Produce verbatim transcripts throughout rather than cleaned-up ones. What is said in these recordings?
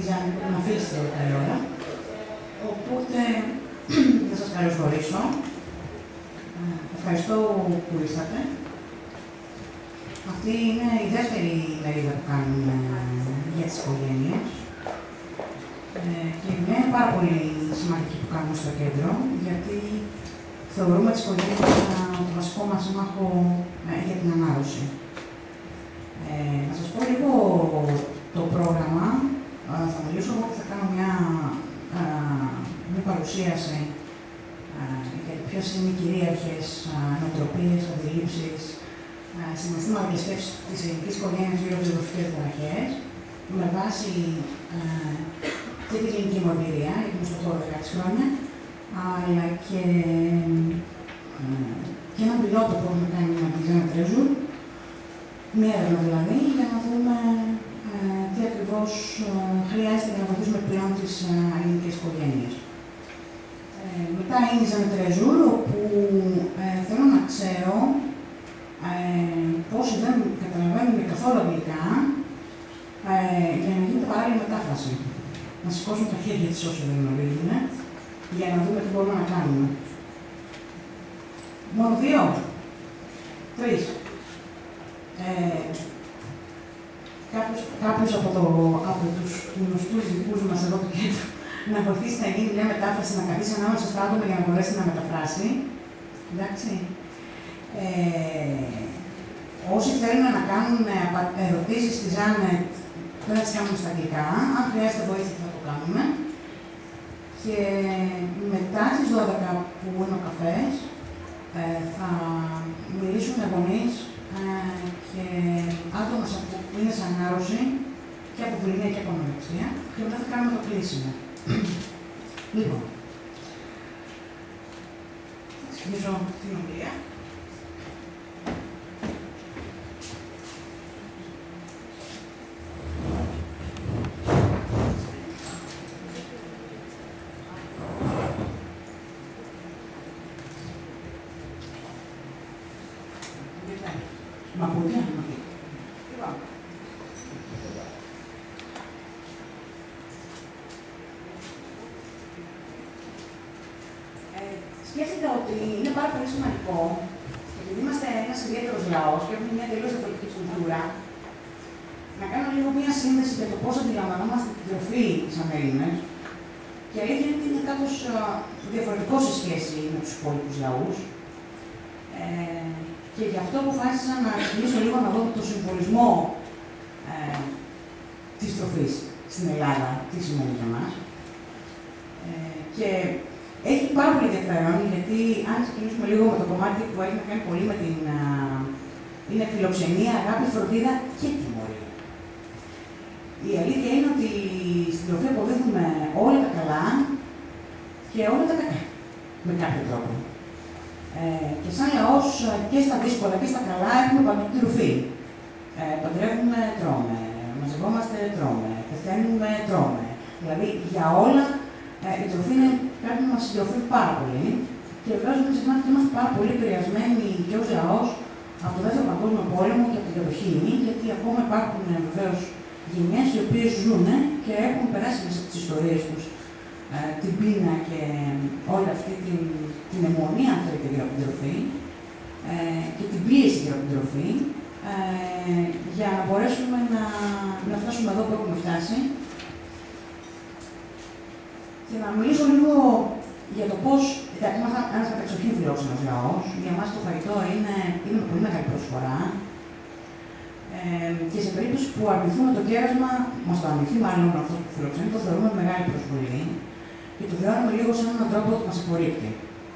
Ζάνη που να αφήσετε εδώ καλή ώρα. Οπότε θα σας καλωσορίσω. Ευχαριστώ που ήρθατε. Αυτή είναι η δεύτερη μερίδα που κάνουμε για τις οικογένειες. Ε, και είναι πάρα πολύ σημαντική που κάνουμε στο κέντρο, γιατί θεωρούμε τις οικογένειες το βασικό μας σύμμαχο για την ανάρρωση. Ε, να σας πω λίγο το πρόγραμμα. Θα μιλήσω εγώ και θα κάνω μια, α, μια παρουσίαση α, για το ποιες είναι οι κυρίαρχες νοοτροπίες, αντιλήψεις, συναισθήματα και σκέψεις της ελληνικής οικογένειας γύρω από τις δοσικές διαταραχές, με βάση α, και την ελληνική μου εμπειρία, γιατί είμαι στο χώρο δεκαέξι χρόνια, αλλά και, α, και έναν πιλότο που έχουμε κάνει με τη Ζάνα Τρέζουρ, μία έρευνα δηλαδή, για να δούμε ε, τι ακριβώς ε, χρειάζεται για να βοηθήσουμε πλέον τις ε, ελληνικές οικογένειες. Ε, μετά είναι η Ζάνα Τρέζουρ, όπου ε, θέλω να ξέρω ε, πόσοι δεν καταλαβαίνουν καθόλου αγγλικά ε, για να γίνεται παράλληλη μετάφραση. Να σηκώσουν τα χέρια της όσοι δεν γνωρίζουν, για να δούμε τι μπορούμε να κάνουμε. Μόνο δύο, τρεις. Ε, κάποιος, κάποιος από, το, από τους γνωστούς δικούς μας εδώ το κέντρο να βοηθήσει να γίνει μια μετάφραση, να καθίσει ανάμεσα στα άτομα για να μπορέσει να μεταφράσει. Εντάξει. Ε, όσοι θέλουν να κάνουν ερωτήσεις στη Ζάνετ, δεν θα τις κάνουμε στα αγγλικά. Αν χρειάζεται βοήθεια θα το κάνουμε. Και μετά τις δώδεκα που είναι ο καφές, ε, θα μιλήσουν οι γονείς και άτομα που είναι σε ανάρρωση και από βουλημία και από ανορεξία, και μετά θα κάνουμε το κλείσιμο. Λοιπόν, θα ξεκινήσω την ομιλία. Μα ακούτε, μα ακούτε. Λοιπόν. Ε, σκέφτηκα ότι είναι πάρα πολύ σημαντικό, επειδή είμαστε ένας ιδιαίτερος λαός και έχουμε μια τελείως διαφορετική κουλτούρα, να κάνω λίγο μια σύνδεση για το πώς αντιλαμβανόμαστε την τροφή σαν Έλληνες. Και η αλήθεια είναι ότι είναι κάπως διαφορετικό σε σχέση με τους υπόλοιπους λαούς. Ε, Και γι' αυτό αποφάσισα να ξεκινήσω λίγο να δω το συμβολισμό ε, της τροφής στην Ελλάδα, τι σημαίνει για μας. Ε, και έχει πάρα πολύ ενδιαφέρον, γιατί αν ξεκινήσουμε λίγο με το κομμάτι που έχει να κάνει πολύ με την α, είναι φιλοξενία, αγάπη, φροντίδα και τιμωρία. Η αλήθεια είναι ότι στην τροφή αποδείχνουμε όλα τα καλά και όλα τα κακά, με κάποιο τρόπο. Ε, και σαν λαός και στα δύσκολα και στα καλά έχουμε παντού την τροφή. Ε, παντρεύουμε, τρώμε. Μαζευόμαστε, τρώμε. Πεθαίνουμε, τρώμε. Δηλαδή για όλα ε, η τροφή είναι κάτι που μας συντροφεί πάρα πολύ. Και βεβαίως μην ξεχνάτε ότι είμαστε πάρα πολύ επηρεασμένοι και ως λαός από το δεύτερο παγκόσμιο πόλεμο και από την κατοχή, γιατί ακόμα υπάρχουν βεβαίως γενιές οι οποίες ζουν και έχουν περάσει μέσα από τις ιστορίες τους ε, την πείνα και όλη αυτή την, την αιμονία, αν θέλετε, γύρω από την τροφή ε, και την πίεση γύρω από την τροφή ε, για να μπορέσουμε να, να φτάσουμε εδώ που έχουμε φτάσει. Και να μιλήσω λίγο για το πώς, εντάξει, είμαστε ένας κατεξοχήν φιλόξενος λαός. Για μας το φαγητό είναι, είναι με πολύ μεγάλη προσφορά. Ε, και σε περίπτωση που αρνηθούμε το κέρασμα, μας το αρνηθεί μάλλον αυτό που φιλοξενεί, το θεωρούμε μεγάλη προσβολή και το βιώνουμε λίγο σαν έναν τρόπο που μας απορρίπτει.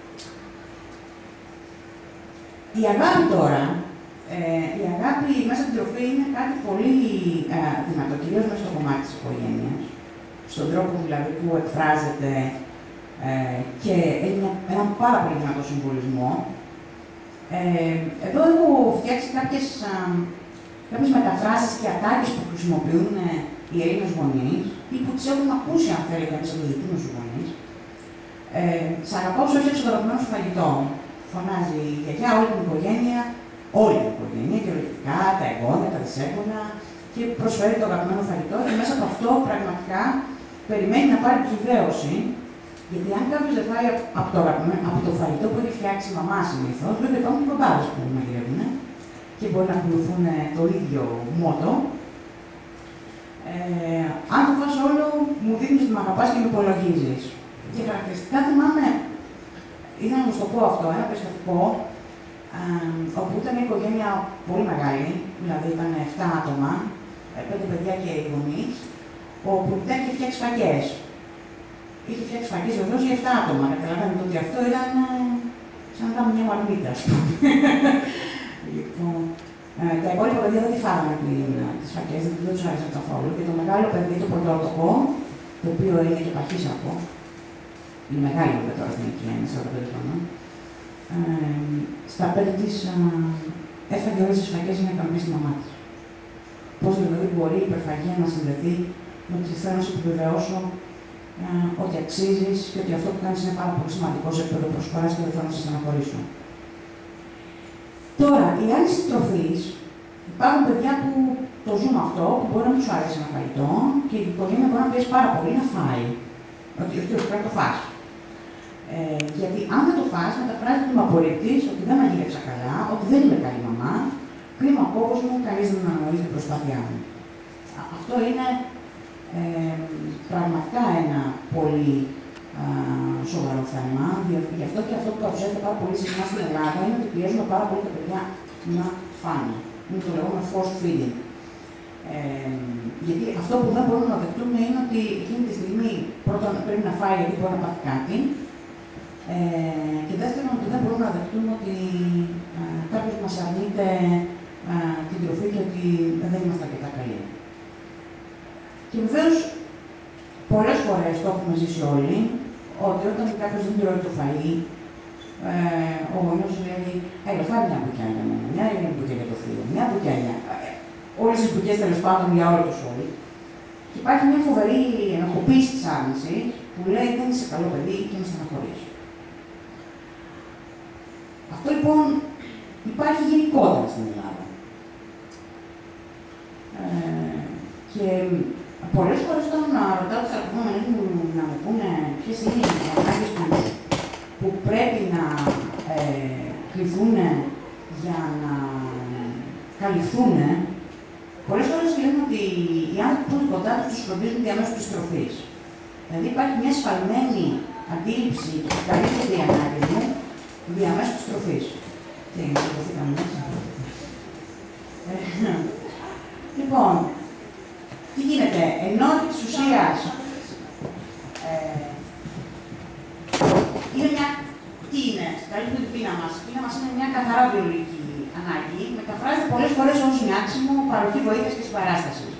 Η αγάπη τώρα, ε, η αγάπη μέσα στην τροφή είναι κάτι πολύ ε, δυνατό, κυρίως μέσα στο κομμάτι της οικογένειας, στον τρόπο δηλαδή που εκφράζεται ε, και έχει έναν πάρα πολύ δυνατό συμβολισμό. Ε, εδώ έχω φτιάξει κάποιες, α, κάποιες μεταφράσεις και ατάκες που χρησιμοποιούν ε, οι Έλληνες γονείς ή που τις έχουν ακούσει, αν θέλετε, από τους δικούς τους γονείς. Ε, Σ' αγαπάω σου έφτιαξε το αγαπημένο σου φαγητό. Φωνάζει η γιαγιά, όλη την οικογένεια, όλη την οικογένεια, κυριολεκτικά, τα εγγόνια, τα δυσέγγωνα, και προσφέρει το αγαπημένο φαγητό και μέσα από αυτό πραγματικά περιμένει να πάρει επιβεβαίωση. Γιατί αν κάποιος δεν φάει από το, από το φαγητό που έχει φτιάξει η μαμά συνήθως, βέβαια υπάρχουν και μπαμπάδες που μαγειρεύουν και μπορεί να ακολουθούν το ίδιο μότο. Ε, αν το φας όλο, μου δίνεις ότι με αγαπάς και με υπολογίζεις. Και χαρακτηριστικά θυμάμαι, ήθελα να μου το πω αυτό, ένα περιστατικό, ε, όπου ήταν μια οικογένεια πολύ μεγάλη, δηλαδή ήταν επτά άτομα, πέντε παιδιά και οι γονείς, όπου η είχε φτιάξει φακές. Είχε φτιάξει φακές βεβαίως για επτά άτομα. Καταλαβαίνετε ότι αυτό ήταν σαν να ήταν μια μαρμίτα, ας πούμε. Λοιπόν, ε, τα υπόλοιπα παιδιά δεν τη φάγανε τις φακές, δεν τους άρεσαν καθόλου. Και το μεγάλο παιδί, το πρωτότοκο, το οποίο είναι και παχύσαρκο, είναι μεγάλη βέβαια τώρα στην ηλικία, είναι σαράντα πέντε χρονών, ε, στα πέντε της έφαγε όλες τις φακές για να ικανοποιήσει τη μαμά της. Πώς δηλαδή μπορεί η υπερφαγία να συνδεθεί με ότι θέλω να σου επιβεβαιώσω ε, ότι αξίζεις και ότι αυτό που κάνεις είναι πάρα πολύ σημαντικό σε επίπεδο προσφοράς και δεν θέλω να σε στεναχωρήσω. Τώρα, η άλλη συντροφή, υπάρχουν παιδιά που το ζουν αυτό, που μπορεί να μην σου αρέσει ένα φαγητό και η οικογένεια μπορεί να πιέσει πάρα πολύ να φάει. Ότι όχι, όχι, πρέπει να το φας. Ε, γιατί αν δεν το φας, μεταφράζεται ότι με απορρίπτεις, ότι δεν μαγειρεύσα καλά, ότι δεν είμαι καλή μαμά, κρίμα ο κόκκος μου, κανείς δεν αναγνωρίζει την προσπάθειά μου. Αυτό είναι ε, πραγματικά ένα πολύ α, σοβαρό θέμα. Γι' αυτό και αυτό που παρουσιάζεται πάρα πολύ συχνά στην Ελλάδα είναι ότι πιέζουμε πάρα πολύ τα παιδιά να φάνε. Είναι το λεγόμενο forced feeding. Ε, γιατί αυτό που δεν μπορούμε να δεχτούμε είναι ότι εκείνη τη στιγμή πρώτον πρέπει να φάει γιατί μπορεί να πάθει κάτι. Ε, και δεύτερον, ότι δεν μπορούμε να δεχτούμε ότι ε, κάποιος μας αρνείται ε, την τροφή και ότι δεν είμαστε αρκετά καλοί. Και βεβαίως, πολλές φορές το έχουμε ζήσει όλοι, ότι όταν κάποιος δεν τρώει το φαΐ, ε, ο γονιός λέει: έλα, φάει μια μπουκιά για μένα, μια μπουκιά για το φίλο, μια μπουκιά για. Όλες τις μπουκιές τέλος πάντων για όλο το σώμα. Και υπάρχει μια φοβερή ενοχοποίηση της άρνησης που λέει: δεν είσαι καλό παιδί και με στεναχωρείς. Αυτό λοιπόν υπάρχει γενικότερα στην Ελλάδα. Ε, και πολλές φορές όταν ρωτάω τους αρκευόμενοι μου να μου πούνε ποιες είναι οι ανάγκες τους που πρέπει να ε, κληθούν για να καλυφθούν, πολλές φορές λένε ότι οι άνθρωποι που είναι κοντά τους τους φροντίζουν διαμέσου της τροφής. Δηλαδή υπάρχει μια σφαλμένη αντίληψη του ότι καλύπτονται οι ανάγκες μου διαμέσου της τροφής. Τι είναι, συμφωθήκαμε μέσα. Λοιπόν, τι γίνεται, ενώ της ουσίας ε, είναι μια. Τι είναι, καλύπτει την πείνα μας. Η πείνα μας είναι μια καθαρά βιολογική ανάγκη, μεταφράζεται πολλές φορές ως νιάξιμο, παροχή βοήθειας και συμπαράστασης.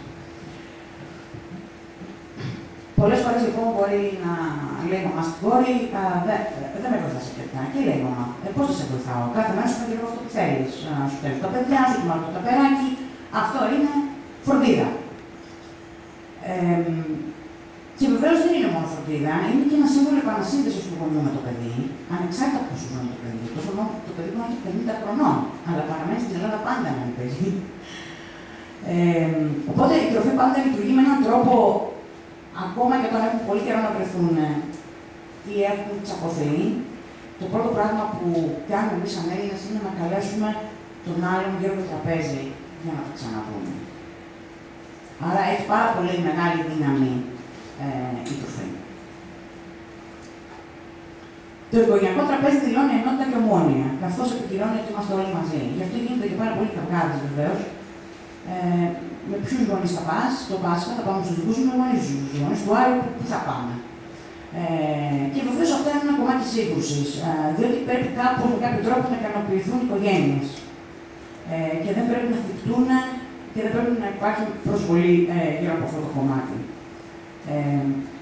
Πολλές φορές λοιπόν μπορεί να λέει η μαμά στην κόρη: δεν δε με βοηθάς αρκετά. Και λέει η μαμά: ε, πώς θα σε βοηθάω, κάθε μέρα σου παγγελώ αυτό που θέλεις. Σου στέλνω τα παιδιά, σου ετοιμάζω το ταπεράκι. Αυτό είναι φροντίδα. Ε, και βεβαίως δεν είναι μόνο φροντίδα, είναι και ένα σύμβολο επανασύνδεσης του γονιού με το παιδί, ανεξάρτητα από πόσο ζώνει το παιδί. Το, το παιδί μπορεί να έχει πενήντα χρονών, αλλά παραμένει στην Ελλάδα πάντα να είναι παιδί. Ε, οπότε η τροφή πάντα λειτουργεί με έναν τρόπο, ακόμα και όταν έχουν πολύ καιρό να βρεθούν ή έχουν τσακωθεί. Το πρώτο πράγμα που κάνουμε εμείς σαν Έλληνες είναι να καλέσουμε τον άλλον γύρω από το τραπέζι για να το ξαναπούμε. Άρα έχει πάρα πολύ μεγάλη δύναμη ε, η τροφή. Το οικογενειακό τραπέζι δηλώνει ενότητα και ομόνοια, καθώς επικυρώνει ότι είμαστε όλοι μαζί. Γι' αυτό γίνεται και πάρα πολύ καυγάδες βεβαίως. Ε, με ποιους γονείς θα πας, το Πάσχα θα πάμε στους δικούς μου γονείς, στους γονείς του άλλου, πού θα πάμε. Ε, και βεβαίως αυτό είναι ένα κομμάτι σύγκρουσης, ε, διότι πρέπει κάπου με κάποιο τρόπο να ικανοποιηθούν οι οικογένειες. Ε, και δεν πρέπει να θυκτούν και δεν πρέπει να υπάρχει προσβολή ε, γύρω από αυτό το κομμάτι. Ε,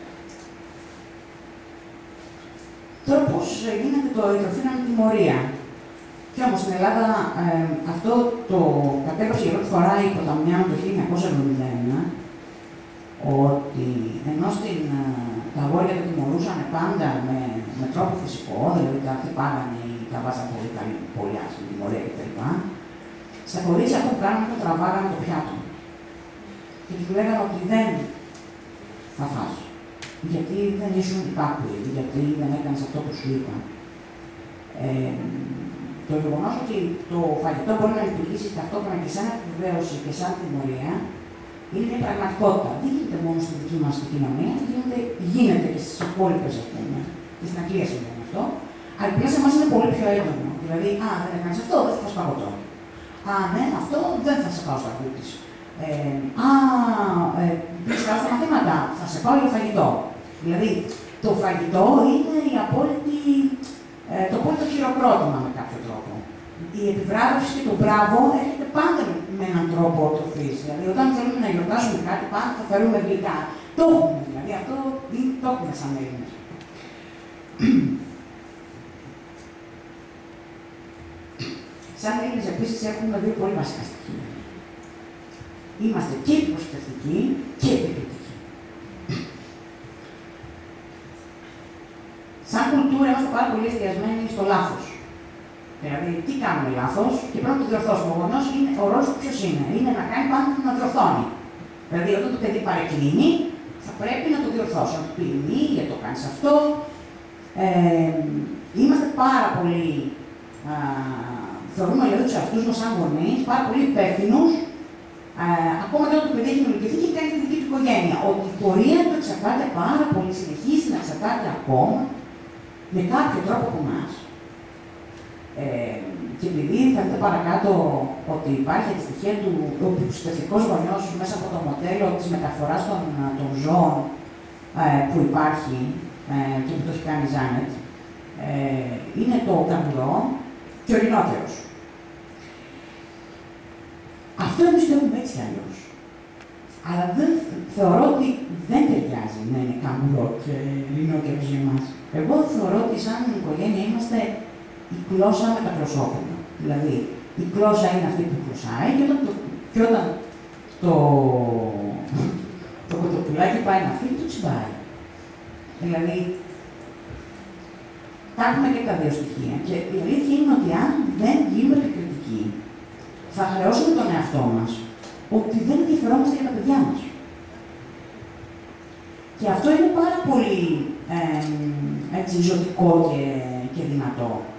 τώρα πώς γίνεται το η τροφή με τιμωρία. Και όμως στην Ελλάδα ε, αυτό το κατέβασε για πρώτη φορά η Ποταμιά το χίλια εννιακόσια εβδομήντα ένα, ότι ενώ στην, τα αγόρια τα τιμωρούσαν πάντα με, με τρόπο φυσικό, δηλαδή τα χτυπάγανε ή τα βάζαν πολύ καλή, πολύ άσχημη τιμωρία κτλ. Στα κορίτσια αυτό που κάνανε το τραβάγανε το πιάτο. και τους λέγανε ότι δεν θα φας. Γιατί δεν ήσουν υπάκουοι, γιατί δεν έκανες αυτό που σου είπαν. Ε, το γεγονός ότι το φαγητό μπορεί να λειτουργήσει ταυτόχρονα και σαν επιβεβαίωση και σαν τιμωρία είναι μια πραγματικότητα. Δεν γίνεται μόνο στη δική μας κοινωνία, γίνεται, γίνεται και στις υπόλοιπες, ας πούμε. Και στην Αγγλία συμβαίνει αυτό. Αλλά πλέον σε εμάς είναι πολύ πιο έντονο. Δηλαδή, α, δεν έκανες αυτό, δεν θα φας παγωτό. Α, ναι, αυτό δεν θα σε πάω στα κούτης. Ε, α, ε, πήγες καλά στα μαθήματα, θα σε πάω για φαγητό. Δηλαδή, το φαγητό είναι η απόλυτη, ε, το απόλυτο χειροκρότημα με κάποιο τρόπο. Η επιβράβευση και το μπράβο έρχεται πάντα με έναν τρόπο τροφής. Δηλαδή, όταν θέλουμε να γιορτάσουμε κάτι, πάντα θα φέρουμε γλυκά. Το έχουμε, δηλαδή, αυτό το έχουμε σαν Έλληνες. Σαν Έλληνες, επίσης, έχουμε δύο πολύ βασικά στοιχεία. Είμαστε και προσεκτικοί και επικριτικοί. Σαν κουλτούρα είμαστε πάρα πολύ εστιασμένοι στο λάθος. Δηλαδή, τι κάνουμε λάθος και πρέπει να το διορθώσουμε. Ο γονιός είναι, ο ρόλος του ποιος είναι, είναι να κάνει πάντα να διορθώνει. Δηλαδή, όταν το παιδί παρεκκλίνει, θα πρέπει να το διορθώσει. Να του πει μη, γιατί το κάνεις αυτό. Ε, είμαστε πάρα πολύ, α, θεωρούμε δηλαδή τους εαυτούς μας σαν γονείς, πάρα πολύ υπεύθυνους. Uh, ακόμα και όταν το παιδί έχει μελετηθεί και κάνει τη δική του οικογένεια. Ότι η πορεία του εξαρτάται πάρα πολύ, συνεχίζει να εξαρτάται ακόμα με κάποιο τρόπο από εμάς. Ε, και επειδή θα δείτε παρακάτω ότι υπάρχει αντιστοιχεία του πλουσιωτικός γονιός μέσα από το μοντέλο της μεταφοράς των, των ζώων ε, που υπάρχει ε, και που το έχει κάνει η Ζάνετ, ε, είναι το καγκουρό και ο ρινότερος. Αυτό εμείς το έχουμε έτσι αλλιώς. Αλλά δεν, θεωρώ ότι δεν ταιριάζει να είναι καγκουρό και ρινότερος για εμάς. Εγώ θεωρώ ότι σαν οικογένεια είμαστε η γλώσσα με τα προσώπηνα. Δηλαδή, η γλώσσα είναι αυτή που γλωσσάει και όταν το, και όταν το, το κοτοπουλάκι πάει να φύγει, το τσιμπάει. Δηλαδή, τα έχουμε και τα δύο στοιχεία. Και η αλήθεια είναι ότι αν δεν γίνουμε επικριτικοί, θα χρεώσουμε τον εαυτό μας ότι δεν ενδιαφερόμαστε για τα παιδιά μας. Και αυτό είναι πάρα πολύ ε, έτσι, ζωτικό και, και δυνατό.